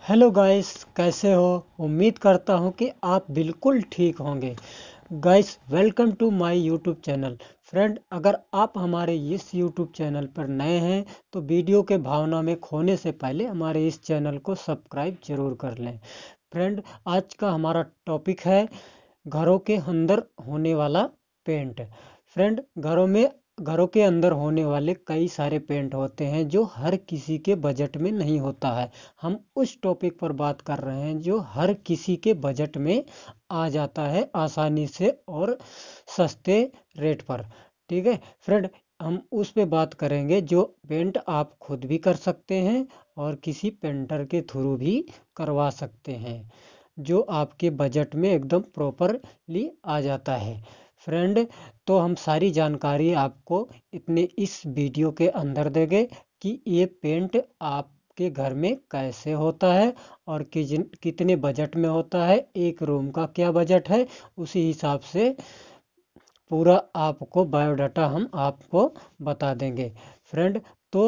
Hello guys, कैसे हो। उम्मीद करता हूँ कि आप बिल्कुल ठीक होंगे। Guys, welcome to my YouTube channel. Friend, अगर आप हमारे इस यूट्यूब चैनल पर नए हैं तो वीडियो के भावना में खोने से पहले हमारे इस चैनल को सब्सक्राइब जरूर कर लें। फ्रेंड, आज का हमारा टॉपिक है घरों के अंदर होने वाला पेंट। फ्रेंड, घरों के अंदर होने वाले कई सारे पेंट होते हैं जो हर किसी के बजट में नहीं होता है। हम उस टॉपिक पर बात कर रहे हैं जो हर किसी के बजट में आ जाता है आसानी से और सस्ते रेट पर। ठीक है फ्रेंड, हम उस पे बात करेंगे जो पेंट आप खुद भी कर सकते हैं और किसी पेंटर के थ्रू भी करवा सकते हैं, जो आपके बजट में एकदम प्रॉपरली आ जाता है। फ्रेंड, तो हम सारी जानकारी आपको इतने इस वीडियो के अंदर देंगे कि ये पेंट आपके घर में कैसे होता है और कितने बजट में होता है, एक रूम का क्या बजट है, उसी हिसाब से पूरा आपको बायोडाटा हम आपको बता देंगे। फ्रेंड, तो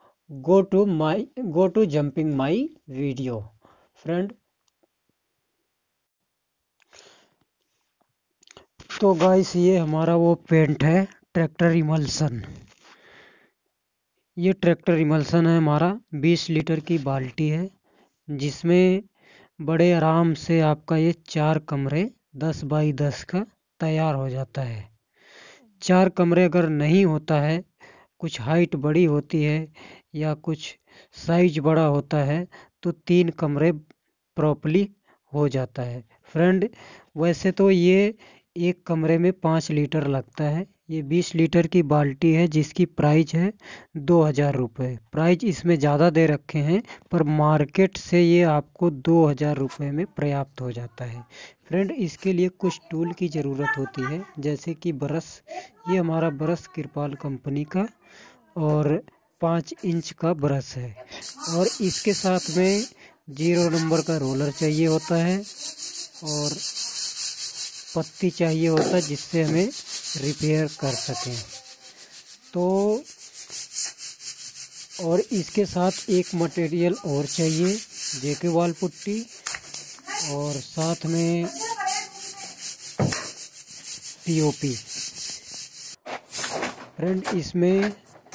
go to jumping my video. Friend, तो गाइस, ये हमारा वो पेंट है, ट्रैक्टर इमल्सन। ये ट्रैक्टर इमल्सन है हमारा। 20 लीटर की बाल्टी है जिसमें बड़े आराम से आपका ये 4 कमरे 10 बाई 10 का तैयार हो जाता है। 4 कमरे अगर नहीं होता है, कुछ हाइट बड़ी होती है या कुछ साइज बड़ा होता है, तो 3 कमरे प्रॉपरली हो जाता है। फ्रेंड, वैसे तो ये एक कमरे में 5 लीटर लगता है। ये 20 लीटर की बाल्टी है जिसकी प्राइस है 2000 रुपये। प्राइस इसमें ज़्यादा दे रखे हैं पर मार्केट से ये आपको 2000 रुपये में पर्याप्त हो जाता है। फ्रेंड, इसके लिए कुछ टूल की ज़रूरत होती है, जैसे कि ब्रश। ये हमारा ब्रश कृपाल कंपनी का और 5 इंच का ब्रश है, और इसके साथ में 0 नंबर का रोलर चाहिए होता है और पत्ती चाहिए होता है जिससे हमें रिपेयर कर सकें। तो और इसके साथ एक मटेरियल और चाहिए, जेके वाल पुट्टी, और साथ में पीओपी। फ्रेंड, इसमें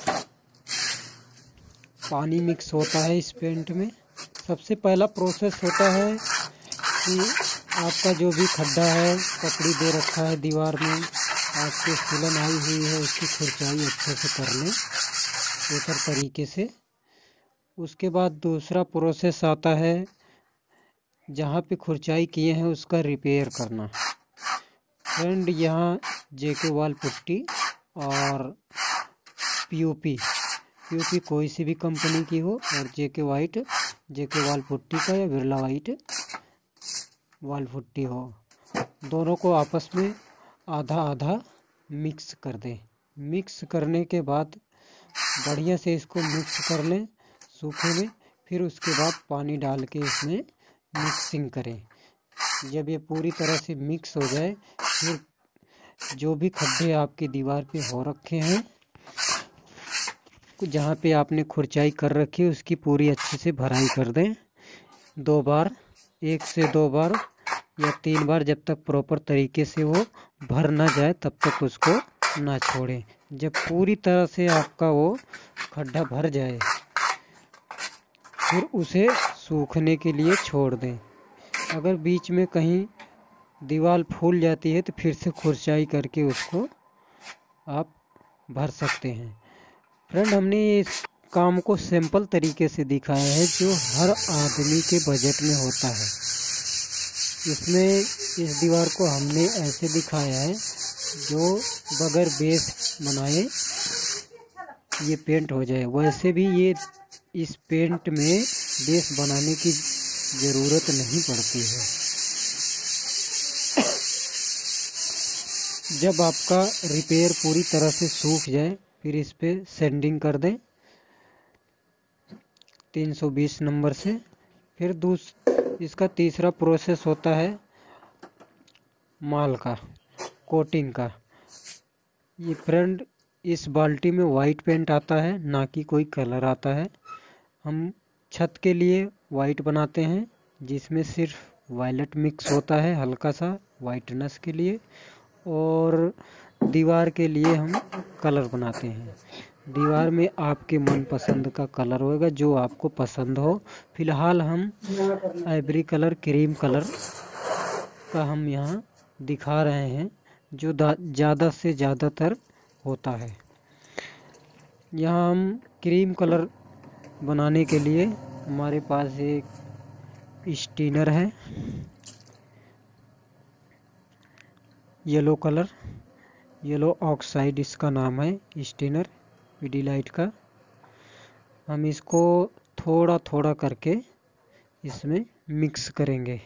पानी मिक्स होता है इस पेंट में। सबसे पहला प्रोसेस होता है कि आपका जो भी खड्डा है, पकड़ी दे रखा है दीवार में, आपके सिलन आई हुई है, उसकी खुरचाई अच्छे से कर लें बेहतर तरीके से। उसके बाद दूसरा प्रोसेस आता है जहाँ पे खुरचाई किए हैं उसका रिपेयर करना। फ्रेंड, यहाँ जेके वाल पुट्टी और पीओपी कोई सी भी कंपनी की हो, और जेके वाल पुट्टी का या बिरला वाइट वाल पुट्टी हो, दोनों को आपस में आधा आधा मिक्स कर दें। मिक्स करने के बाद बढ़िया से इसको मिक्स कर लें सूखे में। फिर उसके बाद पानी डाल के इसमें मिक्सिंग करें। जब ये पूरी तरह से मिक्स हो जाए, फिर जो भी खड्डे आपकी दीवार पे हो रखे हैं, जहाँ पे आपने खुरचाई कर रखी है, उसकी पूरी अच्छे से भराई कर दें। 2 बार, 1 से 2 बार या 3 बार, जब तक प्रॉपर तरीके से वो भर ना जाए तब तक उसको ना छोड़ें। जब पूरी तरह से आपका वो खड्डा भर जाए, फिर उसे सूखने के लिए छोड़ दें। अगर बीच में कहीं दीवार फूल जाती है तो फिर से खुरचाई करके उसको आप भर सकते हैं। फ्रेंड, हमने इस काम को सिंपल तरीके से दिखाया है जो हर आदमी के बजट में होता है। इसमें इस दीवार को हमने ऐसे दिखाया है जो बगैर बेस बनाए ये पेंट हो जाए। वैसे भी ये इस पेंट में बेस बनाने की ज़रूरत नहीं पड़ती है। जब आपका रिपेयर पूरी तरह से सूख जाए, फिर इस पे सैंडिंग कर दें 320 नंबर से। फिर इसका तीसरा प्रोसेस होता है माल का, कोटिंग का। ये फ्रेंड, इस बाल्टी में वाइट पेंट आता है, ना कि कोई कलर आता है। हम छत के लिए वाइट बनाते हैं, जिसमें सिर्फ वायलेट मिक्स होता है हल्का सा वाइटनेस के लिए, और दीवार के लिए हम कलर बनाते हैं। दीवार में आपके मनपसंद का कलर होगा जो आपको पसंद हो। फिलहाल हम आइवरी कलर, क्रीम कलर का हम यहाँ दिखा रहे हैं, जो ज़्यादा से ज़्यादातर होता है। यहाँ हम क्रीम कलर बनाने के लिए हमारे पास एक स्टीनर है, येलो कलर, येलो ऑक्साइड इसका नाम है स्टीनर पीडीलाइट का। हम इसको थोड़ा थोड़ा करके इसमें मिक्स करेंगे।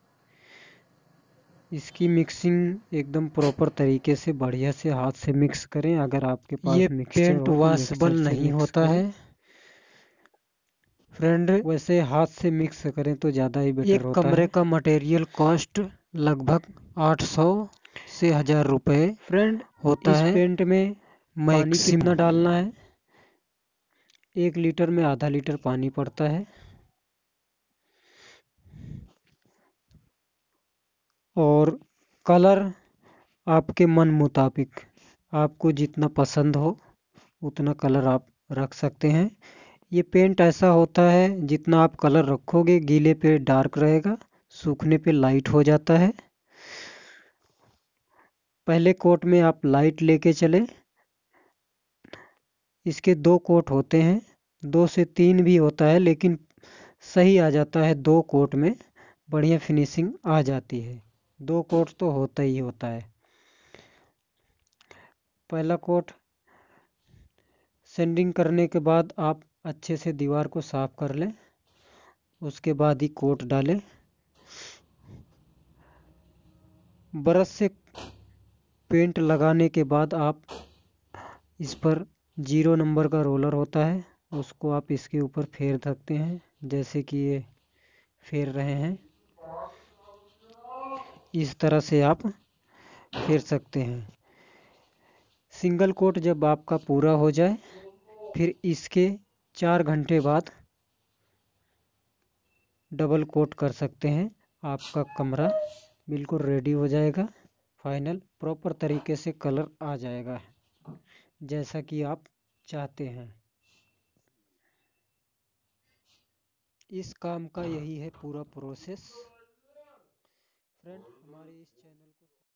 इसकी मिक्सिंग एकदम प्रॉपर तरीके से बढ़िया से हाथ से मिक्स करें। अगर आपके पास ये पेंट वॉशेबल नहीं होता है फ्रेंड, वैसे हाथ से मिक्स करें तो ज़्यादा ही बेटर होता है। एक कमरे का मटेरियल कॉस्ट लगभग 800 से 1000 रुपये फ्रेंड होता है। इस पेंट में पानी कितना डालना है? 1 लीटर में आधा लीटर पानी पड़ता है, और कलर आपके मन मुताबिक आपको जितना पसंद हो उतना कलर आप रख सकते हैं। ये पेंट ऐसा होता है जितना आप कलर रखोगे गीले पे डार्क रहेगा, सूखने पे लाइट हो जाता है। पहले कोट में आप लाइट लेके चले। इसके 2 कोट होते हैं, 2 से 3 भी होता है, लेकिन सही आ जाता है 2 कोट में, बढ़िया फिनिशिंग आ जाती है। 2 कोट तो होता ही होता है। पहला कोट सैंडिंग करने के बाद आप अच्छे से दीवार को साफ कर लें, उसके बाद ही कोट डालें। ब्रश से पेंट लगाने के बाद आप इस पर 0 नंबर का रोलर होता है, उसको आप इसके ऊपर फेर सकते हैं, जैसे कि ये फेर रहे हैं। इस तरह से आप फेर सकते हैं। सिंगल कोट जब आपका पूरा हो जाए, फिर इसके 4 घंटे बाद डबल कोट कर सकते हैं। आपका कमरा बिल्कुल रेडी हो जाएगा, फाइनल प्रॉपर तरीके से कलर आ जाएगा जैसा कि आप चाहते हैं। इस काम का यही है पूरा प्रोसेस फ्रेंड। हमारे इस चैनल